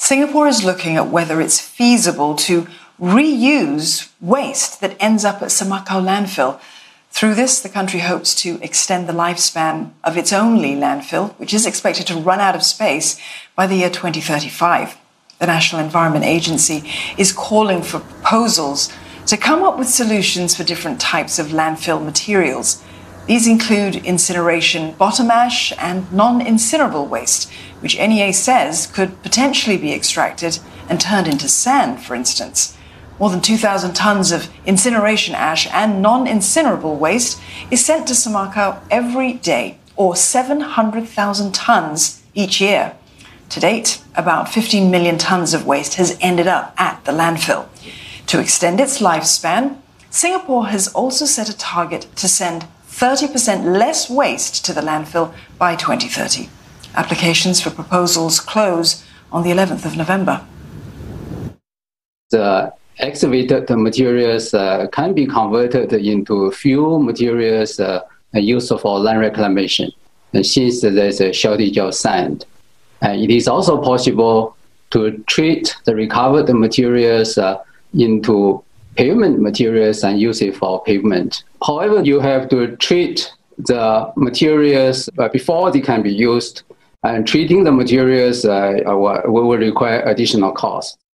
Singapore is looking at whether it's feasible to reuse waste that ends up at Semakau Landfill. Through this, the country hopes to extend the lifespan of its only landfill, which is expected to run out of space by the year 2035. The National Environment Agency is calling for proposals to come up with solutions for different types of landfill materials. These include incineration, bottom ash, and non-incinerable waste, which NEA says could potentially be extracted and turned into sand, for instance. More than 2,000 tons of incineration ash and non-incinerable waste is sent to Semakau every day, or 700,000 tons each year. To date, about 15 million tons of waste has ended up at the landfill. To extend its lifespan, Singapore has also set a target to send 30% less waste to the landfill by 2030. Applications for proposals close on the 11th of November. The excavated materials can be converted into fuel materials used for land reclamation, since there's a shortage of sand. It is also possible to treat the recovered materials into pavement materials and use it for pavement. However, you have to treat the materials before they can be used, and treating the materials will require additional costs.